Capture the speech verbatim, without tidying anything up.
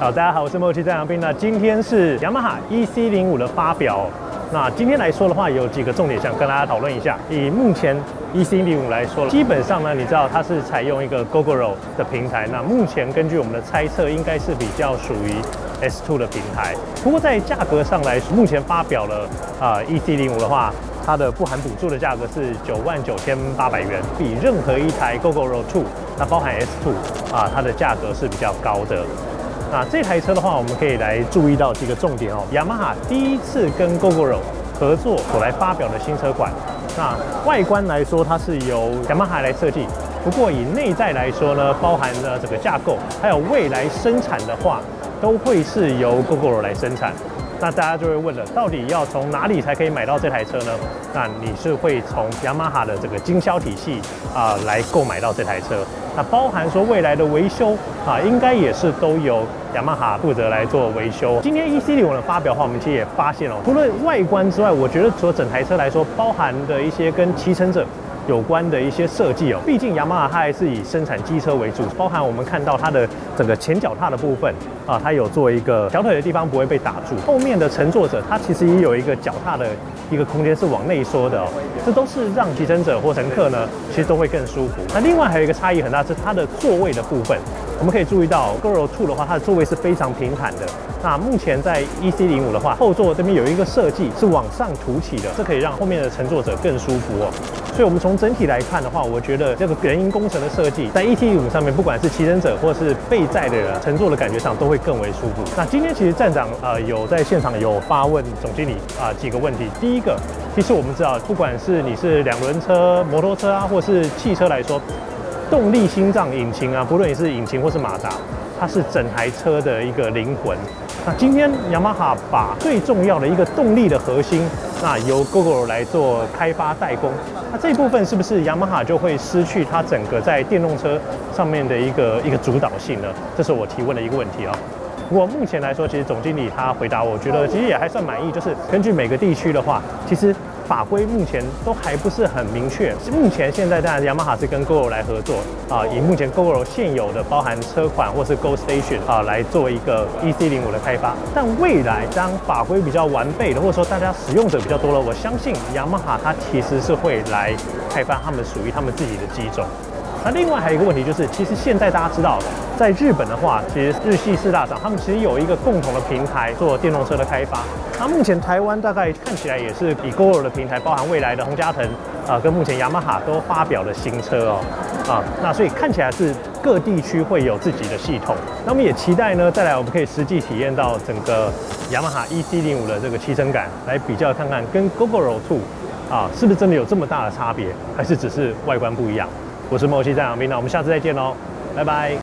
好，大家好，我是默契战杨斌。那今天是雅马哈 E C 零五的发表。那今天来说的话，有几个重点想跟大家讨论一下。以目前 E C 零五来说，基本上呢，你知道它是采用一个 Gogoro 的平台。那目前根据我们的猜测，应该是比较属于 S 二 的平台。不过在价格上来说，目前发表了啊、呃、E C 零五的话，它的不含补助的价格是九万九千八百元，比任何一台 Gogoro 二，那包含 S 二 啊，它的价格是比较高的。那这台车的话，我们可以来注意到几个重点哦。雅马哈第一次跟 Gogoro 合作所来发表的新车款，那外观来说，它是由雅马哈来设计。不过以内在来说呢，包含了整个架构，还有未来生产的话，都会是由 Gogoro 来生产。那大家就会问了，到底要从哪里才可以买到这台车呢？那你是会从雅马哈的这个经销体系啊、呃、来购买到这台车。那包含说未来的维修啊，应该也是都由雅马哈负责来做维修。今天 E C 零五的发表的话，我们其实也发现哦，除了外观之外，我觉得除了整台车来说，包含的一些跟骑乘者有关的一些设计哦，毕竟雅马哈它还是以生产机车为主，包含我们看到它的整个前脚踏的部分啊，它有做一个小腿的地方不会被打住，后面的乘坐者它其实也有一个脚踏的一个空间是往内缩的哦，这都是让骑乘者或乘客呢其实都会更舒服。那另外还有一个差异很大是它的座位的部分，我们可以注意到 Gogoro 二的话，它的座位是非常平坦的。那目前在 E C 零五的话，后座这边有一个设计是往上凸起的，这可以让后面的乘坐者更舒服哦。所以我们从整体来看的话，我觉得这个人因工程的设计在 E C 零五上面，不管是骑乘者或是被载的人乘坐的感觉上都会更为舒服。那今天其实站长呃有在现场有发问总经理啊、呃、几个问题。第一个，其实我们知道，不管是你是两轮车、摩托车啊，或是汽车来说，动力、心脏、引擎啊，不论你是引擎或是马达，它是整台车的一个灵魂。那今天雅马哈把最重要的一个动力的核心，那由 Gogoro 来做开发代工。那这一部分是不是雅马哈就会失去它整个在电动车上面的一个一个主导性呢？这是我提问的一个问题啊。不过目前来说，其实总经理他回答我，我觉得其实也还算满意。就是根据每个地区的话，其实法规目前都还不是很明确。目前现在当然雅马哈是跟 Gogoro 来合作啊，以目前 Gogoro 现有的包含车款或是 Go Station 啊来做一个 E C 零五的开发。但未来当法规比较完备的，或者说大家使用者比较多了，我相信雅马哈它其实是会来开发他们属于他们自己的机种。那另外还有一个问题就是，其实现在大家知道，在日本的话，其实日系四大厂他们其实有一个共同的平台做电动车的开发。那目前台湾大概看起来也是以 Gogoro 的平台，包含未来的宏佳腾啊、呃，跟目前雅马哈都发表了新车哦啊，那所以看起来是各地区会有自己的系统。那我们也期待呢，再来我们可以实际体验到整个雅马哈 E C 零五的这个骑乘感，来比较看看跟 Gogoro 二啊是不是真的有这么大的差别，还是只是外观不一样。我是默契站杨斌，那我们下次再见喽，拜拜。